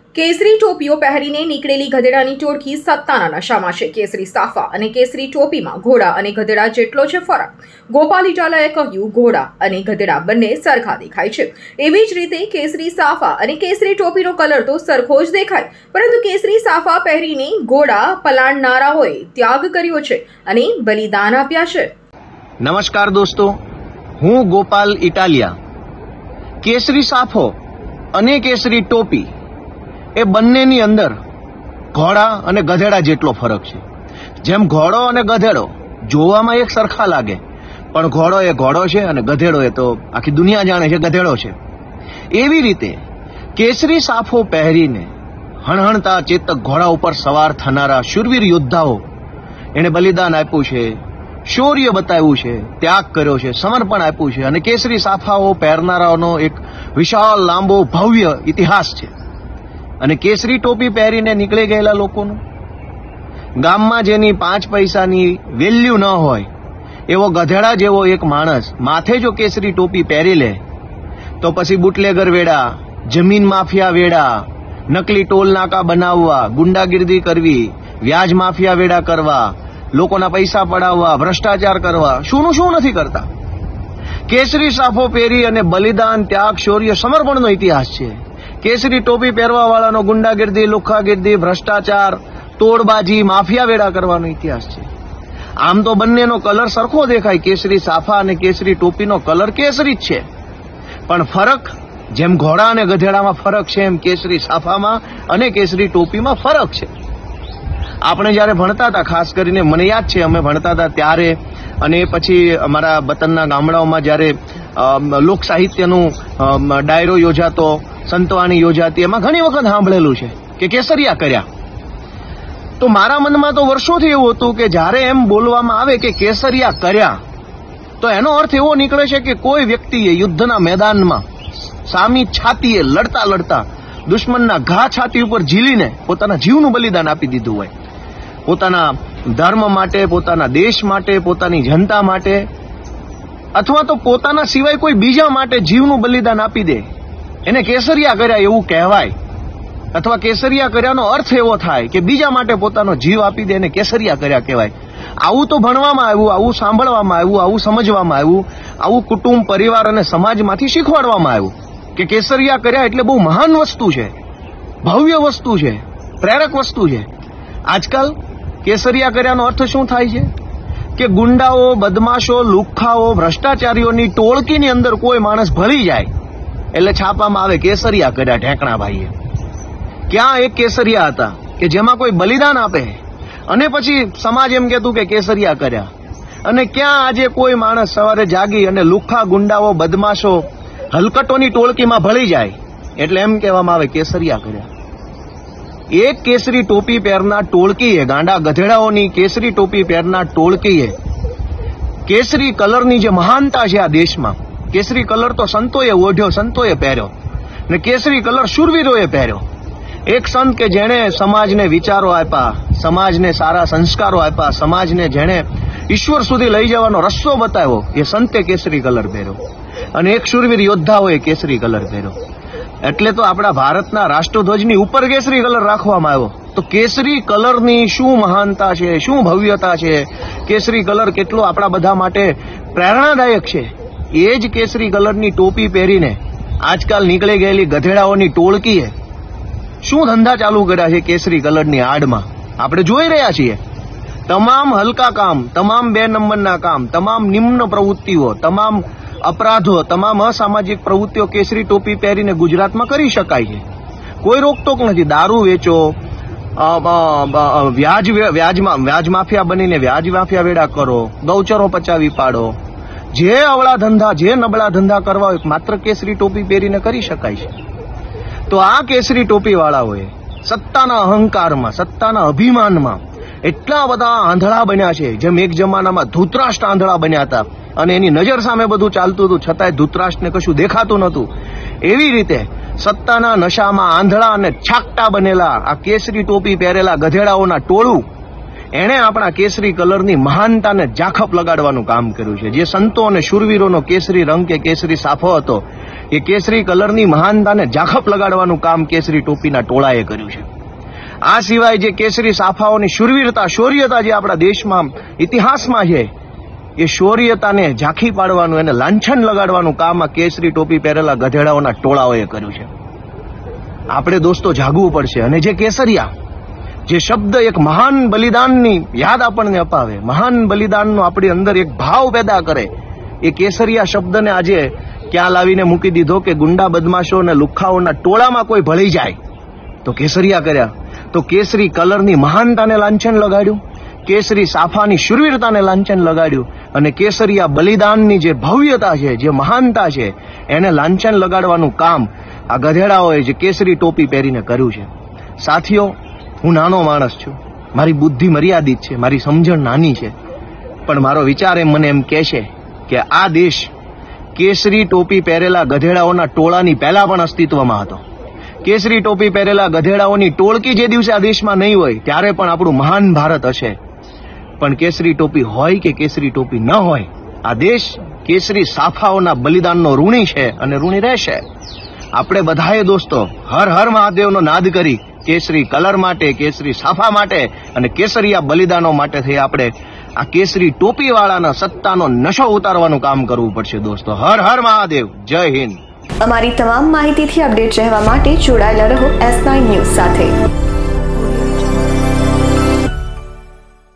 કેસરી ટોપીઓ પહેરીને નીકળેલી ગધેડાની ટોળકી સત્તાના નશામાં છે। કેસરી સાફા અને કેસરી ટોપીમાં ઘોડા અને ગધેડા જેટલો છે ફરક। ગોપાલ ઇટાલિયાએ કહ્યું, ઘોડા અને ગધેડા બંને સરખા દેખાય છે। એવી જ રીતે કેસરી સાફા અને કેસરી ટોપીનો કલર તો સરખો જ દેખાય, પરંતુ કેસરી સાફા પહેરીને ઘોડા પલાણનારાઓએ ત્યાગ કર્યો છે અને બલિદાન આપ્યા છે। નમસ્કાર દોસ્તો, હું ગોપાલ ઇટાલિયા। કેસરી સાફો અને કેસરી ટોપી એ બંનેની અંદર ઘોડા અને ગધેડા જેટલો ફરક છે। જેમ ઘોડો અને ગધેડો જોવામાં એક સરખા લાગે, પણ ઘોડો એ ઘોડો છે અને ગધેડો એ તો આખી દુનિયા જાણે છે ગધેડો છે। એવી રીતે કેસરી સાફો પહેરીને હણહણતા ચેતક ઘોડા ઉપર સવાર થનારા શૂરવીર યોદ્ધાઓ એને બલિદાન આપ્યું છે, શૌર્ય બતાવ્યું છે, ત્યાગ કર્યો છે, સમર્પણ આપ્યું છે અને કેસરી સાફાઓ પહેરનારાઓનો એક વિશાળ લાંબો ભવ્ય ઇતિહાસ છે। અને કેસરી ટોપી પહેરીને નીકળી ગયેલા લોકોનું, ગામમાં જેની 5 પૈસાની વેલ્યુ ન હોય એવો ગધેડા જેવો એક માણસ માથે જો કેસરી ટોપી પહેરી લે તો પછી બુટલેગર વેડા, જમીન માફિયા વેડા, નકલી ટોલ નાકા બનાવવા, ગુંડાગીર્દી કરવી, વ્યાજ માફિયા વેડા કરવા, લોકોના પૈસા પડાવવા, ભ્રષ્ટાચાર કરવા, શું નથી કરતા। કેસરી સાફો પહેરી અને બલિદાન, ત્યાગ, શૌર્ય, સમર્પણનો ઇતિહાસ છે। કેસરી ટોપી પહેરવા વાળાનો ગુંડાગીર્દી, લુખ્ખાગીર્દી, ભ્રષ્ટાચાર, તોડબાજી, માફિયા વેડા કરવાનો ઇતિહાસ છે। આમ તો બંનેનો કલર સરખો દેખાય, કેસરી સાફા અને કેસરી ટોપીનો કલર કેસરી જ છે, પણ ફરક જેમ ઘોડા અને ગધેડામાં ફરક છે એમ કેસરી સાફામાં અને કેસરી ટોપીમાં ફરક છે। આપણે જ્યારે ભણતા હતા, ખાસ કરીને મને યાદ છે અમે ભણતા હતા ત્યારે, અને પછી અમારા વતનના ગામડાઓમાં જ્યારે લોક સાહિત્યનું ડાયરો યોજાતો, સંતવાણી યોજાતી, એમાં ઘણી વખત સાંભળેલું છે કે કેસરિયા કર્યા। તો મારા મનમાં તો વર્ષોથી એવું હતું કે જ્યારે એમ બોલવામાં આવે કે કેસરિયા કર્યા તો એનો અર્થ એવો નીકળે છે કે કોઈ વ્યક્તિએ યુદ્ધના મેદાનમાં સામી છાતીએ લડતા લડતા દુશ્મનના ઘા છાતી ઉપર ઝીલીને પોતાના જીવનું બલિદાન આપી દીધું હોય, પોતાના ધર્મ માટે, પોતાના દેશ માટે, પોતાની જનતા માટે, અથવા તો પોતાના સિવાય કોઈ બીજા માટે જીવનું બલિદાન આપી દે, એને કેસરિયા કર્યા એવું કહેવાય। અથવા કેસરિયા કર્યાનો અર્થ એવો થાય કે બીજા માટે પોતાનો જીવ આપી દે, એને કેસરિયા કર્યા કહેવાય। આવું તો ભણવામાં આવ્યું, આવું સાંભળવામાં આવ્યું, આવું સમજવામાં આવ્યું, આવું કુટુંબ, પરિવાર અને સમાજમાંથી શીખવાડવામાં આવ્યું કે કેસરિયા કર્યા એટલે બહુ મહાન વસ્તુ છે, ભવ્ય વસ્તુ છે, પ્રેરક વસ્તુ છે। આજકાલ કેસરિયા કર્યાનો અર્થ શું થાય છે કે ગુંડાઓ, બદમાશો, લુખ્ખાઓ, ભ્રષ્ટાચારીઓની ટોળકીની અંદર કોઈ માણસ ભળી જાય એટલે છાપામાં આવે કેસરિયા કર્યા ઢેંકણાભાઈએ। ક્યાં એક કેસરિયા હતા કે જેમાં કોઈ બલિદાન આપે અને પછી સમાજ એમ કહેતું કે કેસરિયા કર્યા, અને ક્યાં આજે કોઈ માણસ સવારે જાગી અને લુખ્ખા, ગુંડાઓ, બદમાશો, હલકટોની ટોળકીમાં ભળી જાય એટલે એમ કહેવામાં આવે કેસરિયા કર્યા। એક કેસરી ટોપી પહેરનાર ટોળકીએ, ગાંડા ગધેડાઓની કેસરી ટોપી પહેરનાર ટોળકીએ કેસરી કલરની જે મહાનતા છે આ દેશમાં, કેસરી કલર તો સંતોએ ઓઢ્યો, સંતોએ પહેર્યો, ને કેસરી કલર શૂરવીરોએ પહેર્યો। એક સંત કે જેણે સમાજને વિચારો આપ્યા, સમાજને સારા સંસ્કારો આપ્યા, સમાજને જેણે ઈશ્વર સુધી લઈ જવાનો રસ્તો બતાવ્યો, એ સંતે કેસરી કલર પહેર્યો, અને એક શૂરવીર યોદ્ધાઓએ કેસરી કલર પહેર્યો। એટલે તો આપણા ભારતના રાષ્ટ્રધ્વજની ઉપર કેસરી કલર રાખવામાં આવ્યો। તો કેસરી કલરની શું મહાનતા છે, શું ભવ્યતા છે, કેસરી કલર કેટલો આપણા બધા માટે પ્રેરણાદાયક છે, એ જ કેસરી કલરની ટોપી પહેરીને આજકાલ નીકળી ગયેલી ગધેડાઓની ટોળકીએ શું ધંધા ચાલુ કર્યા છે કેસરી કલરની આડમાં આપણે જોઈ રહ્યા છીએ। તમામ હલકા કામ, તમામ 2 નંબરના કામ, તમામ નિમ્ન પ્રવૃત્તિઓ, તમામ અપરાધો, તમામ અસામાજિક પ્રવૃત્તિઓ કેસરી ટોપી પહેરીને ગુજરાતમાં કરી શકાય છે, કોઈ રોકટોક નથી। દારૂ વેચો, વ્યાજ માફિયા બનીને વ્યાજ માફિયા વેડા કરો, ગૌચરો પચાવી પાડો, જે અવળા ધંધા, જે નબળા ધંધા કરવા હોય માત્ર કેસરી ટોપી પહેરીને કરી શકાય છે। તો આ કેસરી ટોપી વાળાઓએ સત્તાના અહંકારમાં, સત્તાના અભિમાનમાં એટલા બધા આંધળા બન્યા છે, જેમ એક જમાનામાં ધૃતરાષ્ટ્ર આંધળા બન્યા હતા અને એની નજર સામે બધું ચાલતું હતું છતાંય ધૃતરાષ્ટ્રને કશું દેખાતું નહોતું, એવી રીતે સત્તાના નશામાં આંધળા અને છાકટા બનેલા આ કેસરી ટોપી પહેરેલા ગધેડાઓના ટોળું એણે આપણા કેસરી કલરની મહાનતાને જાખપ લગાડવાનું કામ કર્યું છે. જે સંતો અને શૂરવીરોનો કેસરી રંગ કે કેસરી સાફો હતો, એ કેસરી કલરની મહાનતાને જાખપ લગાડવાનું કામ કેસરી ટોપીના ટોળાએ કર્યું છે. આ સિવાય જે કેસરી સાફાઓની શૂરવીરતા, શૌર્યતા જે આપણા દેશમાં ઇતિહાસમાં છે, એ શૌર્યતાને ઝાંખી પાડવાનું, એને લાંછન લગાડવાનું કામ આ કેસરી ટોપી પહેરેલા ગધેડાઓના ટોળાઓએ કર્યું છે. આપણે દોસ્તો જાગવું પડશે. અને જે કેસરિયા, જે શબ્દ એક મહાન બલિદાનની યાદ આપણને અપાવે, મહાન બલિદાનનો આપણી અંદર એક ભાવ પેદા કરે, એ કેસરિયા શબ્દને આજે ક્યાં લાવીને મૂકી દીધો કે ગુંડા બદમાશો અને લુખ્ખાઓના ટોળામાં કોઈ ભળી જાય તો કેસરિયા કર્યા. તો કેસરી કલરની મહાનતાને લાંછન લગાડ્યું, કેસરી સાફાની શૂરવીરતાને લાંછન લગાડ્યું, અને કેસરિયા બલિદાનની જે ભવ્યતા છે, જે મહાનતા છે, એને લાંછન લગાડવાનું કામ આ ગધેડાઓએ જે કેસરી ટોપી પહેરીને કર્યું છે. સાથીઓ, હું નાનો માણસ છું, મારી બુદ્ધિ મર્યાદિત છે, મારી સમજણ નાની છે, પણ મારો વિચાર મને એમ કહે છે કે આ દેશ કેસરી ટોપી પહેરેલા ગધેડાઓના ટોળાની પહેલા પણ અસ્તિત્વમાં હતો. કેસરી ટોપી પહેરેલા ગધેડાઓની ટોળકી જે દિવસે આ દેશમાં નહીં હોય ત્યારે પણ આપણું મહાન ભારત હશે. પણ કેસરી ટોપી હોય કે કેસરી ટોપી ન હોય, આ દેશ કેસરી સાફાઓના બલિદાનનો ઋણી છે અને ઋણી રહેશે. આપણે બધાએ દોસ્તો હર હર મહાદેવનો નાદ કરી કેસરી કલર માટે, કેસરી સાફા માટે અને કેસરિયા બલિદાનો માટે થઈ આપણે આ કેસરી ટોપી વાળાના સત્તાનો નશો ઉતારવાનું કામ કરવું પડશે દોસ્તો. હર હર મહાદેવ. જય હિન્દ. અમારી તમામ માહિતીથી અપડેટ રહેવા માટે જોડાયેલા રહો S9 ન્યૂઝ સાથે.